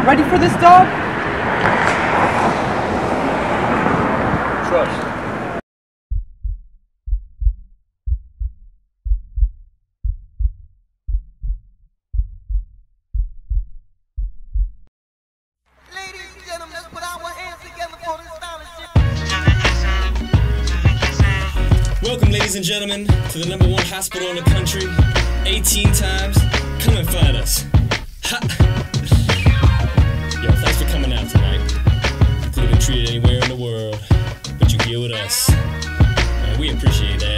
not ready for this, dog? Trust. Welcome, ladies and gentlemen, to the #1 hospital in the country. 18 times. Come and find us. Ha! Yo, thanks for coming out tonight. You could have been treated anywhere in the world, but you're here with us. And we appreciate that.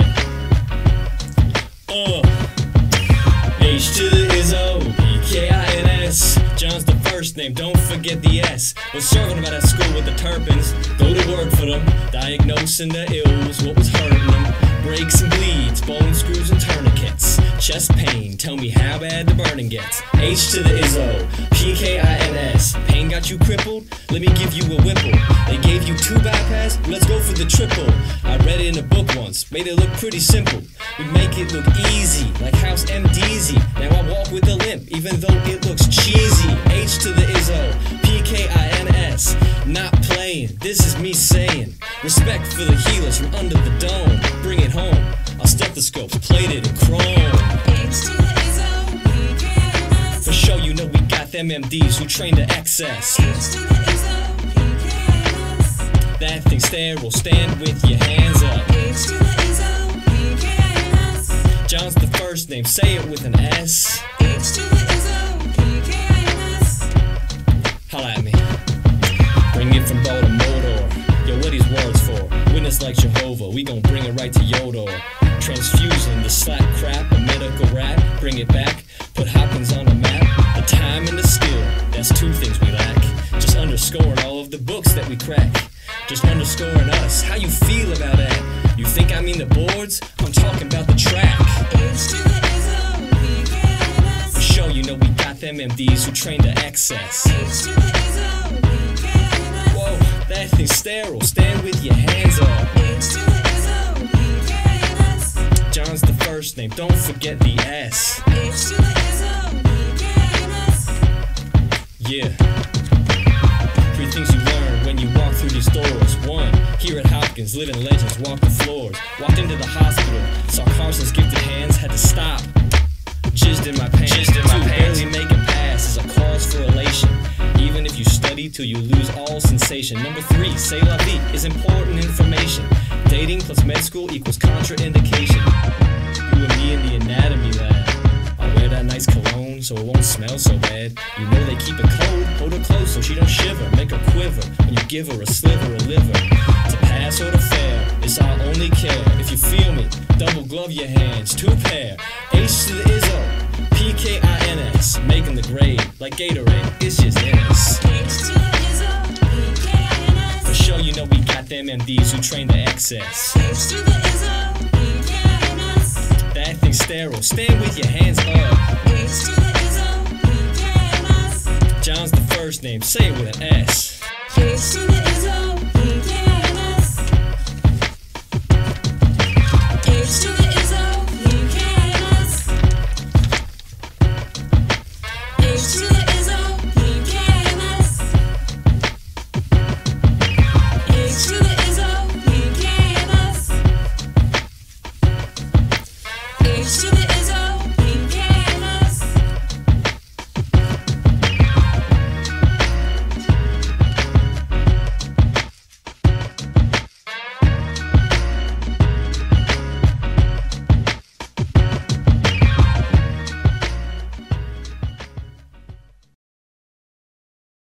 H to the izz-O, P-K-I-N-S. John's the first name, don't forget the S. Was serving them at school with the Terrapins. Go to work for them, diagnosing the ills, what was hurting them. Breaks and bleeds, bone screws and tourniquets. Chest pain, tell me how bad the burning gets. H to the izz-O, P-K-I-N-S. Pain got you crippled? Let me give you a whipple. They gave you 2 bypass? Let's go for the triple. I read it in a book once, made it look pretty simple. We make it look easy, like House MDeezy. Now I walk with a limp, even though it looks cheesy. H to the izz-O, P-K-I-N-S. Not playing, this is me saying. Respect for the healers from under the dome. Bring it home, our stethoscopes plated in chrome. H to the izz-O, P-K-I-N-S. For sure you know we got them MDs who train to excess. H to the izz-O, P-K-I-N-S. That thing sterile, stand with your hands up. H to the izz-O, P-K-I-N-S. John's the first name, say it with an S. H to the izz-O, P-K-I-N-S. Holla at me. Bring it from Baltimore. Yo, what these words for? Witness like Jehovah, we gon' bring it right to your door. Transfusing the slack crap, a medical rap. Bring it back, put Hopkins on the map. The time and the skill, that's 2 things we lack. Just underscoring all of the books that we crack. Just underscoring us, how you feel about that? You think I mean the boards? I'm talking about the track. H to the izz-O, P-K-I-N-S. For sure you know we got them MDs who train to excess. H to the izz-O, P-K-I-N-S. Whoa, that thing's sterile, stand with your hands up. H to the izz-O, P-K-I-N-S. John's the first name, don't forget the S. H to the izz-O, P-K-I-N-S. Yeah. 3 things you learn when you walk through these doors. 1, here at Hopkins, living legends walk the floors. Walked into the hospital, saw Carson's gifted hands, had to stop. Jizzed in my pants. 2, barely making pass is a cause for elation. Even if you study till you lose all sensation. 3, c'est la vie is important information. Dating plus med school equals contraindication. You and me in the anatomy lab. I'll wear that nice cologne so it won't smell so bad. You know they keep it cold, hold her close so she don't shiver. Make her quiver when you give her a sliver of liver. To pass or to fail, it's our only care. If you feel me, double glove your hands, 2 pair. H to the izz-O, P-K-I-N-S. Making the grade like Gatorade, it's just in us. H to the izz-O, P-K-I-N-S. For sure you know we got them MDs who train to excess. H to the izz-O, P-K-I-N-S. That thing's sterile, stand with your hands up. H to the izz-O, P-K-I-N-S. John's the first name, say it with an S. H to the izz-O, P-K-I-N-S. H to the izz-O, P-K-I-N-S. H to the izz-O, P-K-I-N-S. H to the izz-O, P-K-I-N-S. H to the izz-O, P-K-I-N-S.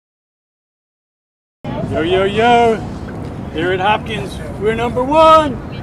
Yo, yo, yo. Here at Hopkins, we're #1.